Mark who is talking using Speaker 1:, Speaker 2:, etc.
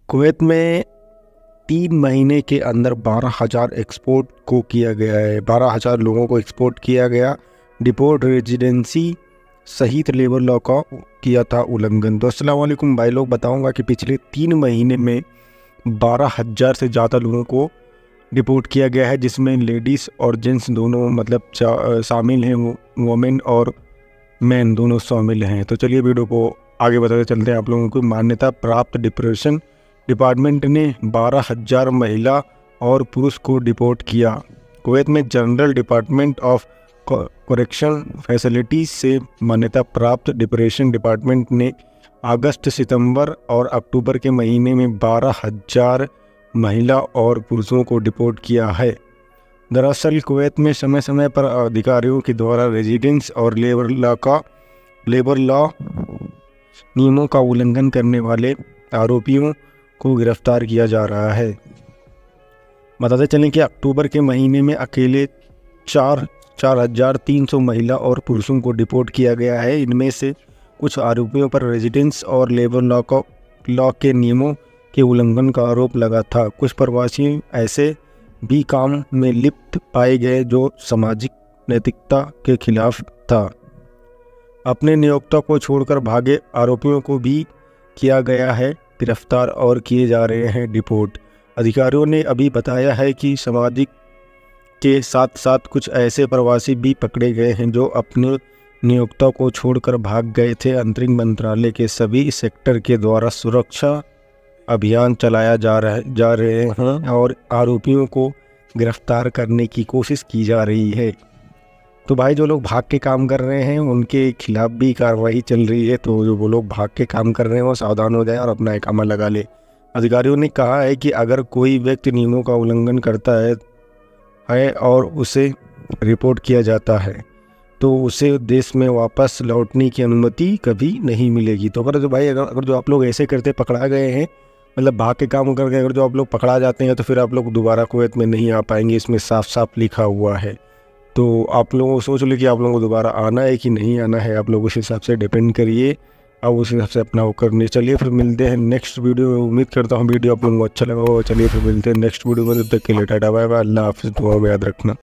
Speaker 1: Kuwait में 3 महीने के अंदर 12,000 एक्सपोर्ट को किया गया है। 12,000 लोगों को एक्सपोर्ट किया गया। डिपोर्ट रेजिडेंसी सहित लेबर लॉ का किया था उल्लंघन। तो अस्सलाम वालेकुम भाई लोग, बताऊंगा कि पिछले 3 महीने में 12,000 से ज़्यादा लोगों को डिपोर्ट किया गया है, जिसमें लेडीज़ और जेंट्स दोनों मतलब शामिल हैं। वोमेन और मैन दोनों शामिल हैं। तो चलिए वीडियो को आगे बताते चलते हैं। आप लोगों को मान्यता प्राप्त डिप्रेशन डिपार्टमेंट ने 12,000 महिला और पुरुष को डिपोर्ट किया। कुवैत में general department of correction facilities से मान्यता प्राप्त डिप्रेशन डिपार्टमेंट ने अगस्त, सितंबर और अक्टूबर के महीने में 12,000 महिला और पुरुषों को डिपोर्ट किया है। दरअसल कुवैत में समय समय पर अधिकारियों के द्वारा रेजिडेंस और लेबर लॉ नियमों का उल्लंघन करने वाले आरोपियों को गिरफ्तार किया जा रहा है। बताते चलें कि अक्टूबर के महीने में अकेले 4,300 महिला और पुरुषों को डिपोर्ट किया गया है। इनमें से कुछ आरोपियों पर रेजिडेंस और लेबर लॉ के नियमों के उल्लंघन का आरोप लगा था। कुछ प्रवासी ऐसे भी काम में लिप्त पाए गए जो सामाजिक नैतिकता के खिलाफ था। अपने नियोक्ता को छोड़कर भागे आरोपियों को भी किया गया है गिरफ्तार और किए जा रहे हैं डिपोर्ट। अधिकारियों ने अभी बताया है कि सामाजिक के साथ साथ कुछ ऐसे प्रवासी भी पकड़े गए हैं जो अपने नियोक्ता को छोड़कर भाग गए थे। अंतरिम मंत्रालय के सभी सेक्टर के द्वारा सुरक्षा अभियान चलाया जा रहे हैं और आरोपियों को गिरफ्तार करने की कोशिश की जा रही है। तो भाई जो लोग भाग के काम कर रहे हैं उनके खिलाफ भी कार्रवाई चल रही है। तो जो वो लोग भाग के काम कर रहे हैं वो सावधान हो जाए और अपना इकामा लगा ले। अधिकारियों ने कहा है कि अगर कोई व्यक्ति नियमों का उल्लंघन करता है और उसे रिपोर्ट किया जाता है तो उसे देश में वापस लौटने की अनुमति कभी नहीं मिलेगी। तो अगर जो आप लोग ऐसे करते पकड़ा गए हैं, मतलब भाग के काम करके अगर जो आप लोग पकड़ा जाते हैं तो फिर आप लोग दोबारा कुवैत में नहीं आ पाएंगे। इसमें साफ साफ लिखा हुआ है। तो आप लोगों को सोच लो कि आप लोगों को दोबारा आना है कि नहीं आना है। आप लोग उस हिसाब से डिपेंड करिए, अब उस हिसाब से अपना वो करने। चलिए फिर मिलते हैं नेक्स्ट वीडियो में। उम्मीद करता हूँ वीडियो आप लोगों को अच्छा लगा हो। चलिए फिर मिलते हैं नेक्स्ट वीडियो में। तब तक के लिए टाटा बाय बाय, अल्लाह हाफ़िज़। दुआ में याद रखना।